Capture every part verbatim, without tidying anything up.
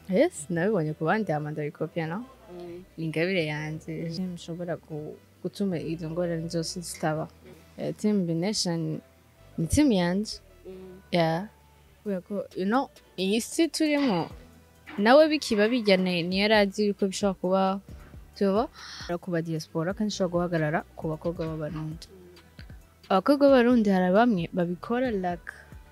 Yes, nabibonye ku bandi hama ndabikopya no ni ingabire yanje nshobora gutuma izo ngorane zose zitaba. Team Nation ni team yanje. Yeah. Kubera ko you know iyi si turimo nawe bikiba bijyane ni yarazi yuko bishobora kuba tuba kuba diaspora kandi shobora guhagarara ku bakobwa b'abarundi. Abakobwa b'abarundi hari bamwe babikora like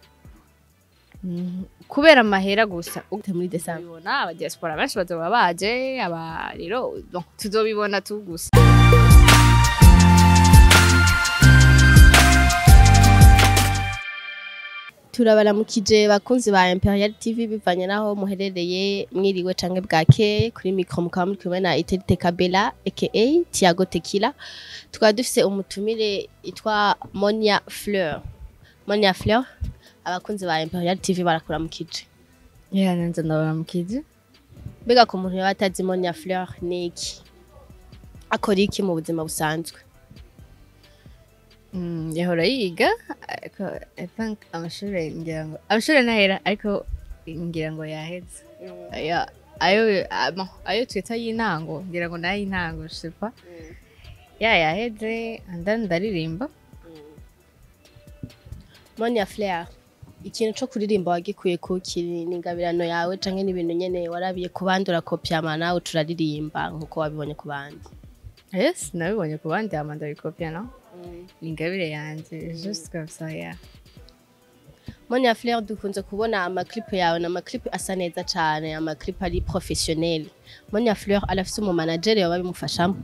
kubera amahera gusa muri December ubona aba diaspora benshi bazoba baje aba rero tuzobibona tu gusa. Turabaramukije bakunzi ba Imperial T V bivanye naho muherereye mwiriwe canke bwake kuri micro mukaba muri kumwe na Iterite Kabela aka Tiago Tequila. Tukaba dufise umutumire itwa Monia Fleur. Monia Fleur abakunzi ba Imperial T V barakuramukije. Yeah, nanze ndabaramukije. Bega ku muntu yabatazi Monia Fleur niki? Akora iki mu buzima busanzwe? Mm, yahora yiga ariko I think amashuri ngira ngo amashuri nahera ariko ngira ngo yaheze. Ya ayo ayo twita y'intango ngira ngo nayo intango shipa. Ya yaheze and then ndaririmba. Monia Fleur ikintu cyo kuririmba wagikuye ku kiri n'ingabirano yawe canke n'ibintu nyene warabiye kubandura kopya mana uturaririmba nkuko wabibonye ku bandi? Yes, nabibonye ku bandi hama ndabikopya no ni ingabire yanje just comme ça. Yeah. Monia Fleur dukunze kubona amaclip yawe na amaclip asa neza cyane, amaclip ari professionnel. Monia Fleur arafise umu manager yawe babimufashamo?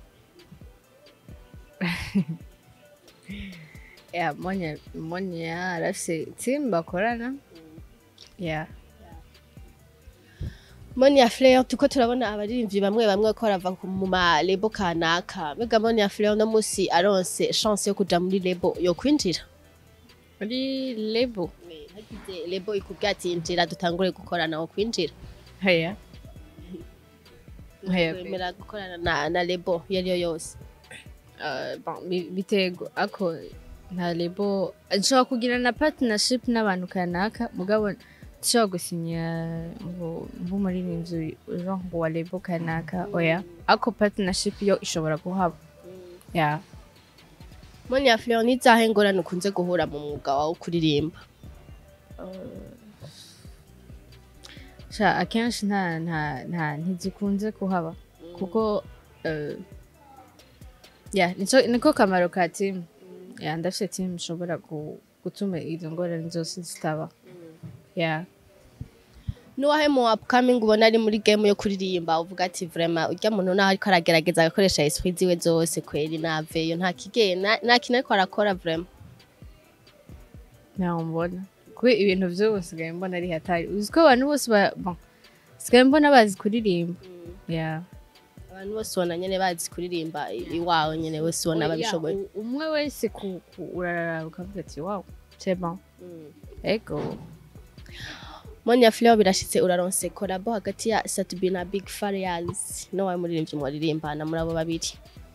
Yeah, Monia Monia arafise team bakorana. Yeah. Monia Fleur tuko turabona abaririmbyi bamwe bamwe ko barava mu ma label kanaka. Bega Monia Fleur no musi aronse chance yo kuja muri label yo kwinjira? Muri label hagize label ikubwati injira dutangure gukorana wo kwinjira? Haya. Haya kwemera gukorana na na label yariyo yose. Uh, bon bitego ako nta label nshobora kugira na partnership n'abantu kanaka mugabo nshobora gusinya ngo nk'umuririmbyi genre ngo wa label kanaka oya ako partnership yo ishobora kuhaba. Yeah. Monia Fleur ni zahe ngorane ukunze guhura mu mwuga wawe kuririmba? Sha akenshi nta nta nta ntizikunze kuhaba kuko yeah nico niko kamaro ka team. Yeah, ndafise team ishobora gutuma izo ngorane zose zitaba. Yeah. Nuwahe mu upcoming ubona ari muri game yo kuririmba uvuga ati vraiment urya muntu naho ariko aragerageza agakoresha esprit ziwe zose kweri naveyo nta kigena nta kintu ariko arakora vraiment? Naho mbona kwe ibintu byose gaye mbona ari hatari uziko abantu bose bon sigaye mbona bazi kuririmba. Yeah. Abantu bose bona nyene bazi kuririmba iwawe nyene wese bona babishoboye. Umwe wese ku urarara ukavuga ati wow c'est bon. Ego. Monia Fleur birashitse uraronse collabo hagati ya satb na Big Farials no wa muririmbyi mwaririmbana muri abo babiri?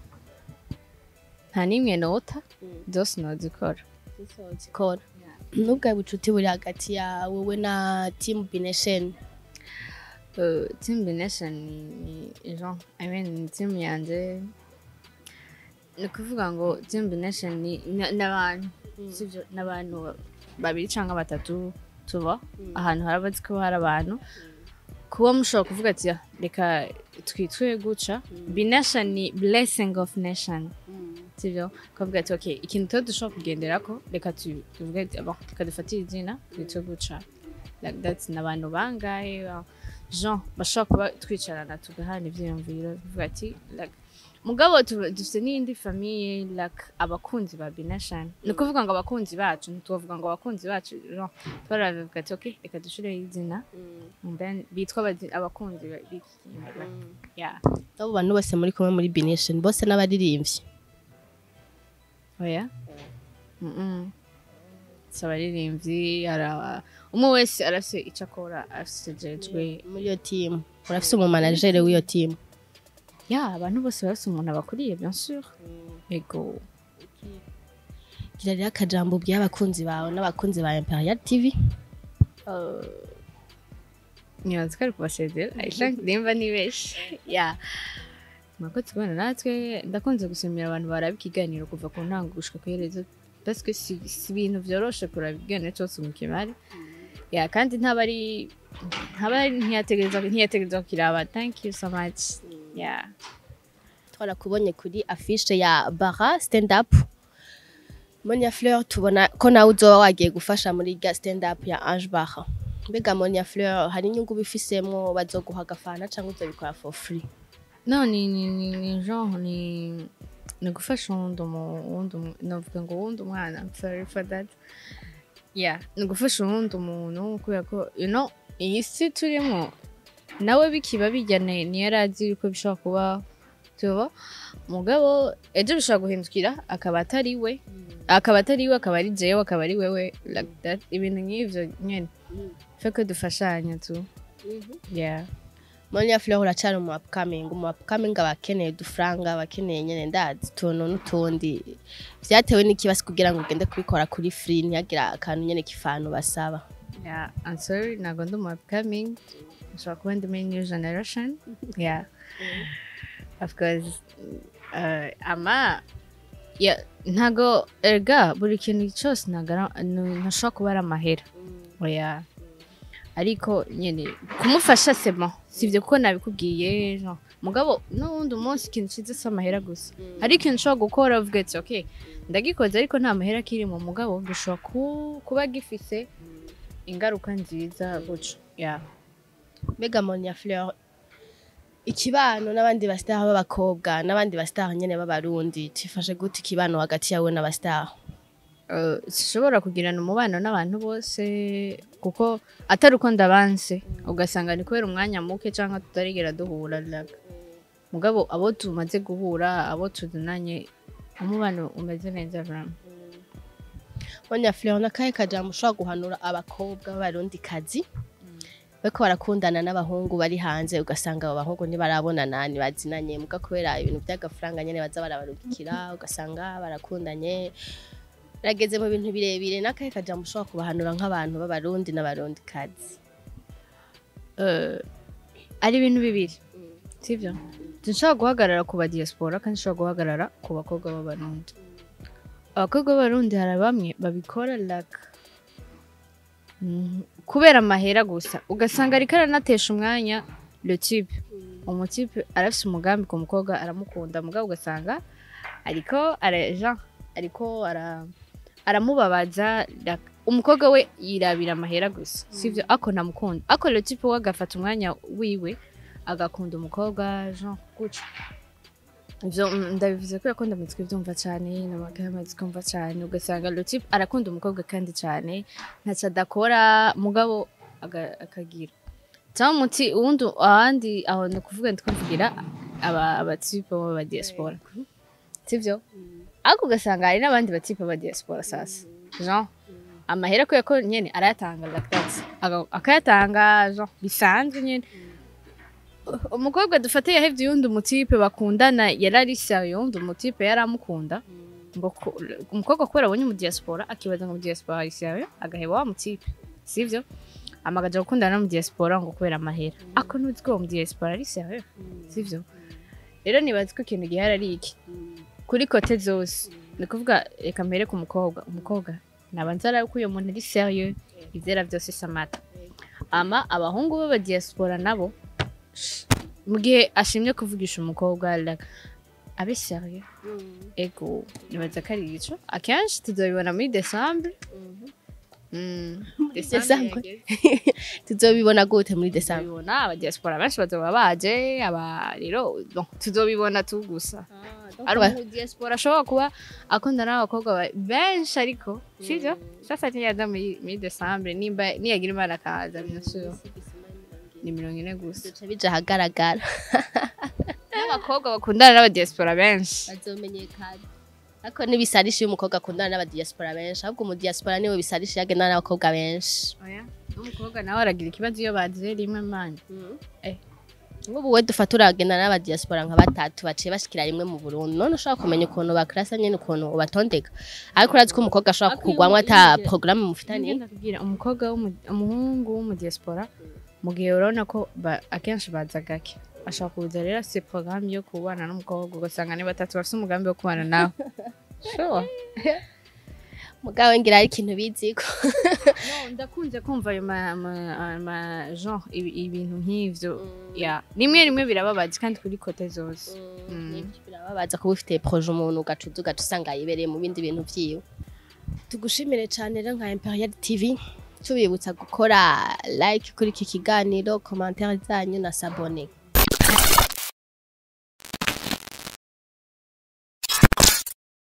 Nta nimwe nota zose nozikora. Zikora. Nubwo bucuti buri hagati ya wowe na Team Nation? Uh, Team Nation ni genre I mean team yanje ni kuvuga ngo Team Nation ni n'abantu sivyo n'abantu babiri cyangwa batatu tuba ahantu harabazi ko hari abantu kuba mushobora kuvuga ati reka twitwe guca. Nation ni blessing of nation sivyo kuvuga ati okay ikintu cyo dushobora kugenderako reka tuvuge ati aba tukadufatira izina twitwe guca like that's n'abantu bangahe Jean bashaka kuba twicarana tugahana ivyiyumviro tuvuga ati like mugabo dufite n'indi famille like abakunzi ba Bination. Ni kuvuga ngo abakunzi bacu ntituvuga ngo abakunzi bacu Jean twaravuga ati okay reka dushire izina and then bitwa abakunzi biki. Yeah. Abo bantu bose muri kumwe muri Bination bose n'abaririmbyi? Oya. Mhm. Sabaririmbyi ara umwe wese arafise icakora afise jejwe muri yo team. Urafise umu manager w'iyo team? Yeah, abantu bose bafise umuntu abakuriye bien sûr. Ego. Gira rya kajambo by'abakunzi bawe n'abakunzi ba Imperial T V? Uh, nibanza ko ari kubasezera I think nimba nibeshe yeah mwakoze kubana natwe ndakunze gusomera abantu baraba ikiganiro kuva ku ntango gushika ku iherezo parce que si si ibintu vyoroshe kuraba ikiganiro cyose mu kimari yeah kandi ntabari ntabari ntiyategereza ntiyategereza kiraba thank you so much yeah twarakubonye kuri affiche ya bara stand up Monia Fleur tubona ko nawe uzoba wagiye gufasha muri ga stand up ya angebara mbega Monia Fleur hari inyungu bifisemo bazoguha agafana cyangwa uzobikora for free no ni ni ni genre ni ni gufasha undi umuntu navuga ngo undi umwana I'm sorry for that yeah ni gufasha undi umuntu kubera ko you know iyi si turimo nawe bikiba bijyane ni yarazi yuko bishobora kuba tuba mugabo ejo bishobora guhindukira akaba atari we akaba atari we akaba ari jewe akaba ari wewe like that ibintu nk'ivyo nyene feke dufashanya tu yeah Monia Fleur uracari mu upcoming mu upcoming abakeneye dufranga abakeneye nyene ndazi tuntu n'utundi vyatewe n'ikibasi kugira ngo ugende kubikora kuri free ntiyagira akantu nyene kifano basaba yeah I'm sorry nago ndo mu upcoming so kuba ndi muri new generation yeah of course uh, ama yeah ntago erga buri kintu cyose nagara ntashobora kuba ari amahera oya ariko nyene kumufasha sema sivyo kuko nabikubwiye no mugabo n'undi umunsi ikintu kiza samahera gusa ari ikintu ushobora gukora uvuga ati okay ndagikoze ariko nta mahera kiri mu mugabo gishobora kuba gifise ingaruka nziza guco yeah Mega Monia Fleur ikibano n'abandi bastar b'abakobwa n'abandi bastar nyene b'abarundi tifashe gute ikibano hagati yawe n'abastar uh, sishobora kugirana umubano n'abantu bose kuko atari uko ndabanse ugasanga ni kubera umwanya muke canka tutarigera duhura like mugabo abo tumaze guhura abo tudunanye umubano umeze neza vraiment Monia Fleur nakaye kajambo ushobora guhanura abakobwa b'abarundi kazi bako barakundana n'abahungu bari hanze ugasanga abo bahungu ntibarabonana ni bazinanye muga kubera ibintu by'agafaranga nyene baza barabarukira ugasanga barakundanye rageze mu bintu birebire nakaye kajambo ushobora kubahanura nk'abantu b'abarundi n'abarundi kazi uh, ari ibintu bibiri sivyo nshobora guhagarara ku ba diaspora kandi nshobora guhagarara ku bakobwa b'abarundi abakobwa b'abarundi hari bamwe babikora like mm, kubera amahera gusa ugasanga ari karanatesha umwanya le type umutype arafise umugambi ku mukobwa aramukunda mugabo ugasanga ariko araja ariko ara aramubabaza umukobwa we yirabira amahera gusa sivyo ako namukunda ako le type we agafata umwanya wiwe agakunda umukobwa Jean guca ivyo ndabivuze ko yakunda mitwe byumva cyane n'amagama zikumva cyane ugasanga le type arakunda umukobwa kandi cyane ntaca dakora mugabo akagira cyangwa muti uwundi ahandi aho no kuvuga ndikuvugira aba abatype ba diaspora sivyo ako ugasanga hari n'abandi batype ba diaspora sasa Jean amahera ko yako nyene arayatanga like that akayatanga Jean bisanzwe nyene umukobwa dufate yahevye yundi umutype bakundana yararisha yundi umutype yaramukunda ngo umukobwa kubera abonye mu diaspora akibaza ngo mu diaspora isyawe agaheba wa mutype sivyo amagaje gukundana mu diaspora ngo kubera amahera ako nuziko mu diaspora arisyawe sivyo rero nibaza ko ikintu gihara ari iki kuri kote zose ni kuvuga reka mbere ku mukobwa umukobwa nabanzara ko uyo muntu ari sérieux ivyera byose samata ama abahungu b'aba diaspora nabo mu gihe ashimye kuvugisha umukobwa like abe sérieux ego nibaza ko ari ico akenshi tuzobibona muri Decembre mm Decembre tuzobibona gute muri Decembre tuzobibona aba diaspora benshi bazoba baje aba rero tuzobibona tu gusa ari mu diaspora ashobora kuba akundana n'abakobwa benshi ariko sivyo sasa tiyaza muri Decembre nimba niyagira imana kaza binasho ni mirongo ine gusa bija hagaragara n'abakobwa bakundana n'aba diaspora benshi bazomenyekana ako nibisarisha umukobwa akundana n'aba diaspora benshi ahubwo mu diaspora niwe bisarisha yagenda n'abakobwa benshi oya umukobwa nawe aragira ikibazo iyo baje rimwe manje eh ngubu we dufatura agenda n'aba diaspora nka batatu baciye bashikira rimwe mu Burundi none ushaka kumenya ukuntu bakrasa nyene ukuntu ubatondeka ariko urazi ko umukobwa ashaka kugwamwa ata programme mufitani ndakubwira umukobwa w'umuhungu w'umu diaspora mu gihe urabona ko akenshi baza gake ashaka kuza rero se programme yo kubana n'umukobwa ugasanga ni batatu bafite umugambi wo kubana nawe sure mugawe ngira ari ikintu biziko no ndakunze kumva ayo ma genre ibintu nk'ivyo ya rimwe rimwe birababaza kandi kuri kote zose birababaza kuba ufite projet umuntu ugacuza ugatusanga yibereye mu bindi bintu vyiwe tugushimire cyane rero nka Imperial T V tubibutsa gukora like kuri iki kiganiro commentaire zanyu na s'abonner